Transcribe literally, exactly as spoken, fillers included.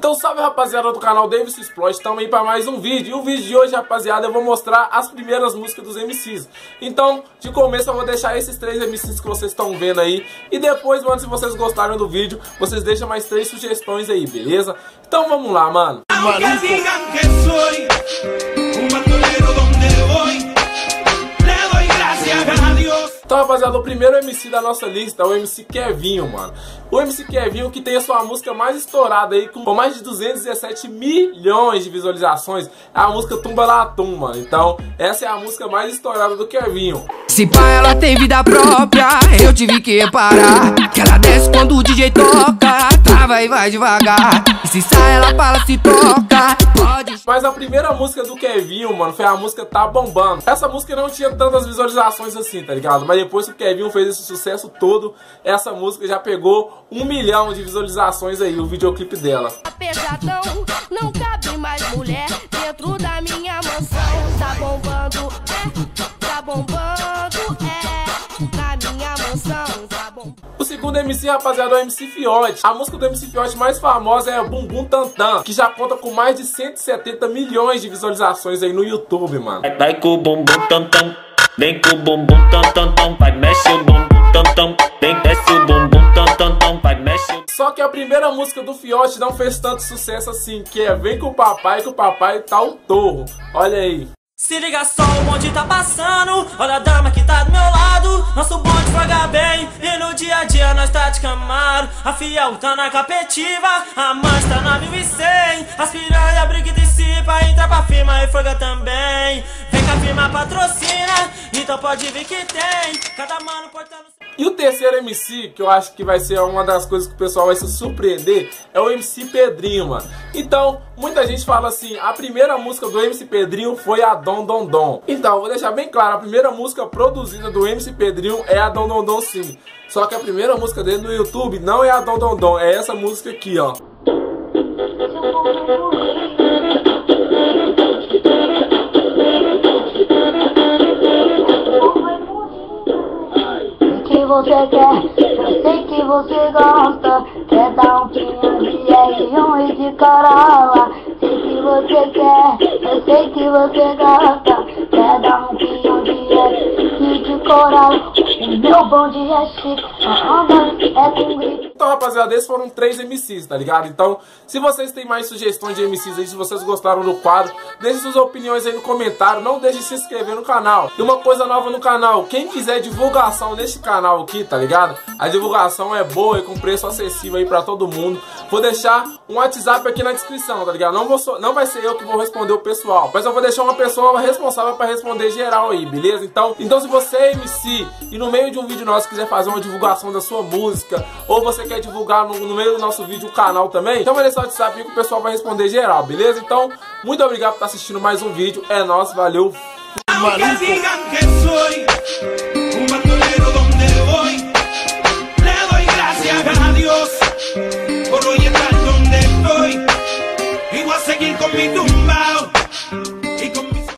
Então salve rapaziada do canal Davis Explode, estamos aí para mais um vídeo. E o vídeo de hoje, rapaziada, eu vou mostrar as primeiras músicas dos M Cs. Então, de começo eu vou deixar esses três M Cs que vocês estão vendo aí. E depois, mano, se vocês gostaram do vídeo, vocês deixam mais três sugestões aí, beleza? Então vamos lá, mano. Então, rapaziada, o primeiro M C da nossa lista é o M C Kevinho, mano. O M C Kevinho que tem a sua música mais estourada aí, com mais de duzentos e dezessete milhões de visualizações. É a música Tumba Latum, mano. Então, essa é a música mais estourada do Kevinho. Se pá, ela tem vida própria, eu tive que reparar que ela desce quando o D J toca, trava e vai devagar. E se sai, ela fala, se toca, pode. Mas a primeira música do Kevinho, mano, foi a música Tá Bombando. Essa música não tinha tantas visualizações assim, tá ligado? Mas depois que o Kevinho fez esse sucesso todo, essa música já pegou um milhão de visualizações aí, o videoclipe dela. Pesadão, não cabe mais mulher dentro da minha mansão. Tá bombando, é, tá bombando, é, na minha mansão, tá bombando. O segundo M C, rapaziada, é o M C Fiote. A música do M C Fiote mais famosa é Bumbum Tantan, que já conta com mais de cento e setenta milhões de visualizações aí no YouTube, mano. Vai com o bumbum tantan, vem com o bumbum tantan, vai mexe o bumbum tantan, vem desce o bumbum tantan, vai mexe o... Só que a primeira música do Fiote não fez tanto sucesso assim, que é Vem com o Papai, que o papai tá o torro. Olha aí. Se liga só, o bonde tá passando, olha a dama que tá do meu lado. Nosso bonde vaga bem, e no dia a dia nós tá de Camaro. A Fiel tá na capetiva, a Mancha tá na mil e cem. As piranha briga de si pra entrar pra firma e folga também. Vem que a firma patrocina, então pode vir que tem. Cada mano portando... E o terceiro M C, que eu acho que vai ser uma das coisas que o pessoal vai se surpreender, é o M C Pedrinho, mano. Então, muita gente fala assim, a primeira música do M C Pedrinho foi a Dom Dom Dom. Então, vou deixar bem claro, a primeira música produzida do M C Pedrinho é a Dom Dom Dom sim. Só que a primeira música dele no YouTube não é a Dom Dom Dom, é essa música aqui, ó. Você quer, eu sei que você gosta. Quer dar um pinhão de R um e de Corolla. Sei que você quer, eu sei que você gosta. Quer dar um pinhão de R um e de Corolla. O meu bonde é chique, a onda é com grito. Então, rapaziada, esses foram três M Cs, tá ligado? Então, se vocês têm mais sugestões de M Cs aí, se vocês gostaram do quadro, deixe suas opiniões aí no comentário. Não deixe de se inscrever no canal. E uma coisa nova no canal, quem quiser divulgação neste canal aqui, tá ligado? A divulgação é boa e com preço acessível aí pra todo mundo. Vou deixar um WhatsApp aqui na descrição, tá ligado? Não, vou so... não vai ser eu que vou responder o pessoal, mas eu vou deixar uma pessoa responsável pra responder geral aí, beleza? Então, então se você é M C e no meio de um vídeo nosso quiser fazer uma divulgação da sua música, ou você quer divulgar no, no meio do nosso vídeo o canal também, então vai deixar o WhatsApp aí que o pessoal vai responder geral, beleza? Então, muito obrigado por estar assistindo mais um vídeo. É nóis, valeu! Aunque digan que soy